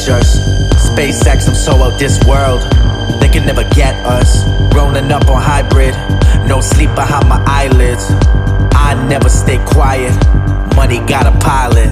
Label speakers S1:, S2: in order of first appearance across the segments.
S1: us. SpaceX, I'm so out this world, they can never get us. Rolling up on hybrid, no sleep behind my eyelids. I never stay quiet, money got a pilot.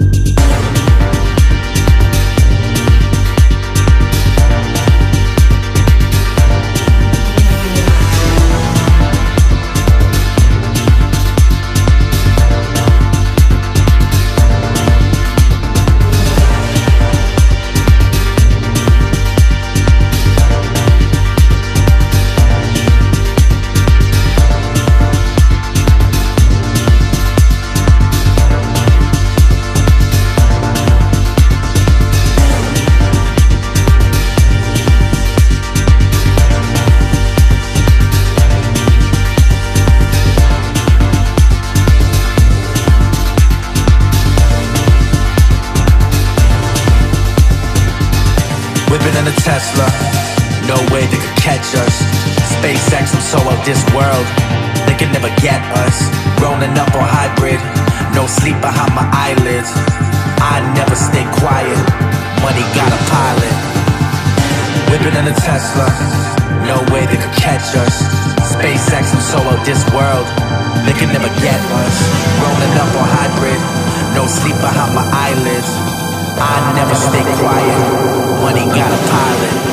S1: Whipping in a Tesla, no way they could catch us. SpaceX, I'm so out this world, they can never get us. Rolling up on hybrid, no sleep behind my eyelids. I never stay quiet, money got a pilot. Whipping in a Tesla, no way they could catch us. SpaceX, I'm so out this world, they can never get us. Rolling up on hybrid, no sleep behind my eyelids. I never stay quiet, money got a pilot.